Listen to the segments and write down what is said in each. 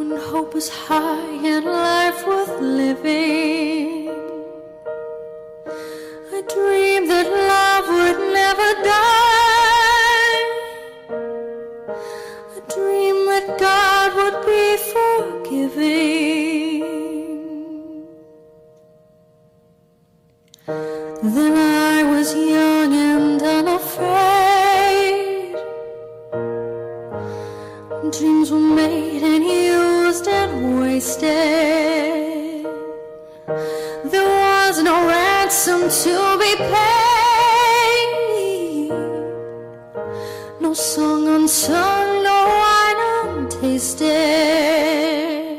when hope was high and life worth living. I dreamed that love would never die. I dreamed that God would be forgiving. Then I was young and unafraid. Dreams were made and used and wasted. There was no ransom to be paid, no song unsung, no wine untasted.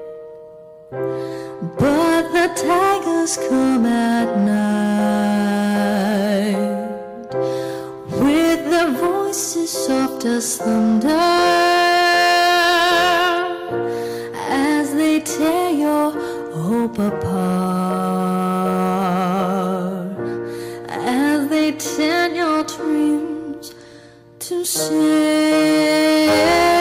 But the tigers come at night with their voices soft as thunder, tear your hope apart, as they turn your dreams to shame.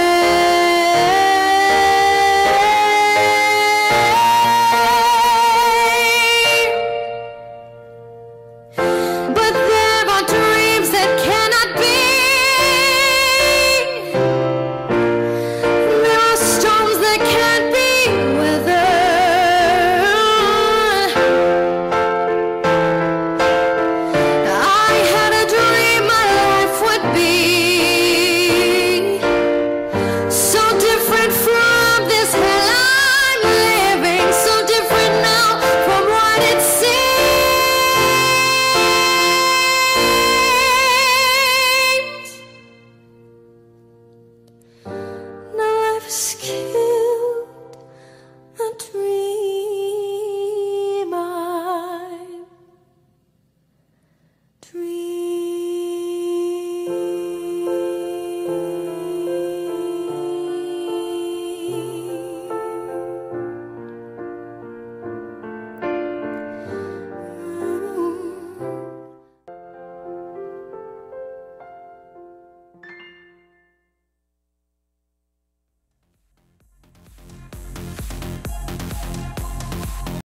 But there are dreams that cannot be. There are storms that can't be. Scared.